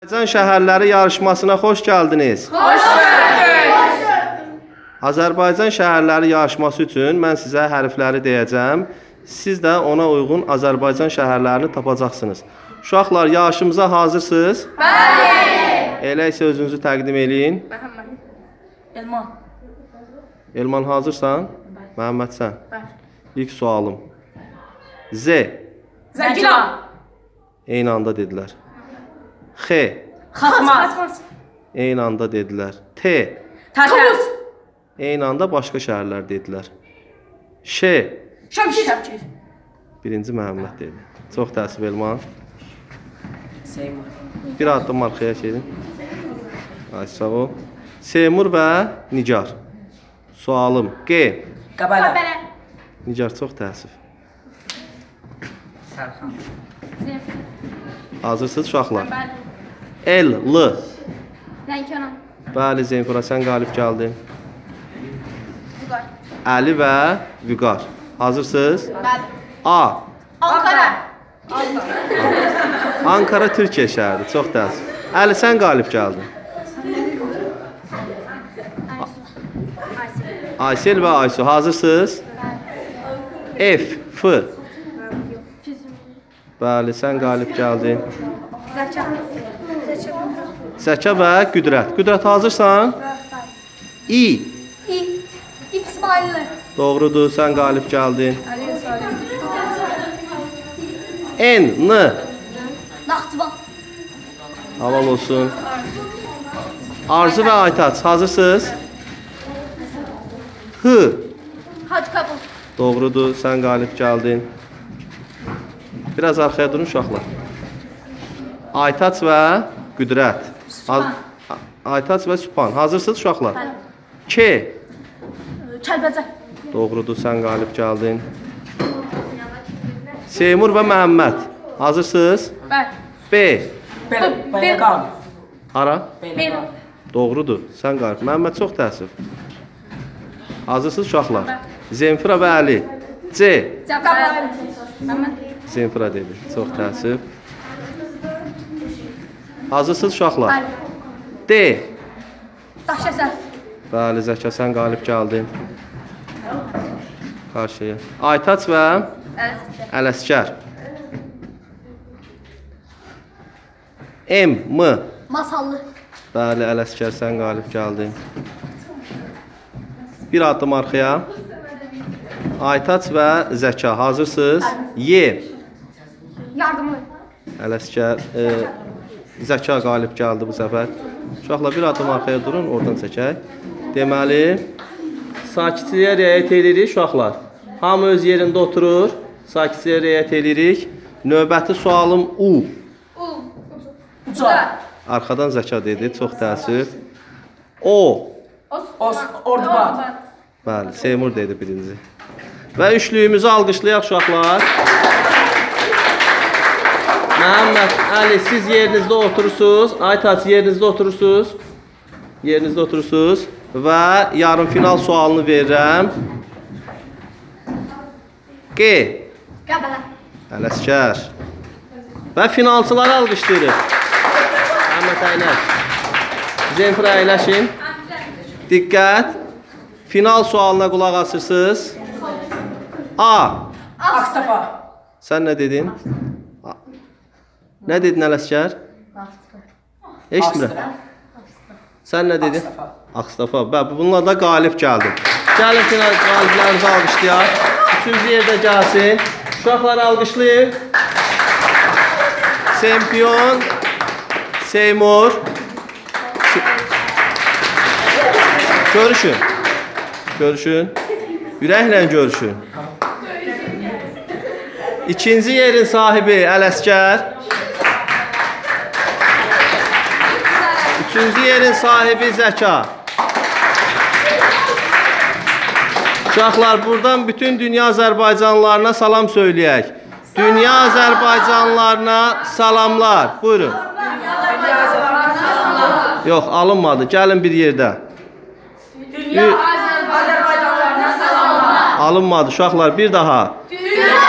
Azərbaycan şəhərləri yarışmasına xoş gəldiniz. Xoş gördük. Azərbaycan şəhərləri yarışması üçün mən sizə hərfləri deyəcəm. Siz də ona uyğun Azərbaycan şəhərlərini tapacaqsınız. Uşaqlar, yarışımıza hazırsınız? Bəli. Elə isə özünüzü təqdim eləyin. Elman. Elman hazırsan? Məhəmməd sən? Bəli. İlk sualım. Z. Zəkila. Eyni anda dedilər. X. Xasmaz. Eyni anda dedilər. T. Tətəz. Eyni anda başqa şəhərlər dedilər. Ş. Şəmkir. Birinci Məhəmməd dedi. Çox təəssüf Elman. Seymur. Bir addım arxaya çekin. Ay sağ ol. Seymur və Nigar. Sualım. G. Qəbələ. Nigar, çox təəssüf. Sərxan. Hazırsınız uşaqlar? Bəli. L. L. Lənkəran. Bəli, Zeynfura, sən qalib gəldin. Vüqar. Əli və Vüqar. Hazırsınız? Bəli. A. Ankara. Ankara Türkiyə şəhəridir. Çox təəssüf. Əli, sən qalib gəldin. Aysel və Aysu. Hazırsınız? F. F. Bəli, sən qalib gəldin. Zəka. Zəka və Qüdrət. Qüdrət, hazırsan? İ. İsmailli. Doğrudur, sən qalib gəldin. Əli Salim. N. N. Naxçıvan. Halal olsun. Arzu və Aytaç, hazırsınız? H. Hacı Kabul. Doğrudur, sən qalib gəldin. Biraz arxaya durun uşaqlar. Aytaç və Qüdrət. Aytaç və Sübhan. Hazırsınız uşaqlar? K. Kəlbəcə. Doğrudur, sən qalib gəldin. Seymur və Məhəmməd. Hazırsınız? Bəli. B. Beyləqan. Hara? Beyləqan. Doğrudur, sən qalib. Məhəmməd, çox təəssüf. Hazırsınız uşaqlar? Zeynfura və Əli. C. Cəbrayıl. Məmməd. Zeynfura dedi. Çox təəssüf. Hazırsınız uşaqlar? Bəli. D. Daşəsər. Bəli, Zəka, sən qalib gəldin. Qarşıya. Aytaç və Ələskər. M. M. Masallı. Bəli, Ələskər, sən qalib gəldin. Bir addım arxaya. Aytaç və Zəka. Hazırsınız? Y. Yardımlı. Ələskər, Zəka qalib gəldi bu səfər. Uşaqlar, bir addım arxaya durun, oradan çəkək. Deməli, sakitliyə riayət edirik uşaqlar. Hamı öz yerində oturur. Sakitliyə riayət edirik. Növbəti sualım U. Uca. Arxadan Zəka dedi, çox təəssüf. O. Ordubad. Bəli, Seymur dedi birinci. Və üçlüyümüzü alqışlayaq uşaqlar. Məhəmməd, Əli, siz yerinizdə oturursunuz. Aytaç, yerinizdə oturursunuz. Yerinizdə oturursunuz. Və yarım final sualını verirəm. G. Qəbələ. Ələskər. Və finalçıları alqışlayırıq. Məhəmməd əyləş. Zeynfura əyləşin. Diqqət. Final sualına qulaq asırsınız. A. Aksafa. Sən nə dedin? Nə dedin Ələskər? Eşitmirəm. Sən nə dedin? Aksafa. Bununla da qalib gəldim. Gəlin final qaliblərinizi alqışlayaq. Üçüncü yerdə gəlsin. Uşaqları alqışlayın. Sempiyon Seymur. Görüşün. Görüşün. Ürəklə görüşün. İkinci yerin sahibi Ələskər. Üçüncü yerin sahibi Zəka. Uşaqlar, buradan bütün dünya Azərbaycanlılarına salam söyləyək. Dünya Azərbaycanlılarına salamlar. Buyurun. Yox, alınmadı. Gəlin bir yerdə. Dünya Azərbaycanlılarına salamlar. Alınmadı uşaqlar, bir daha. Dünya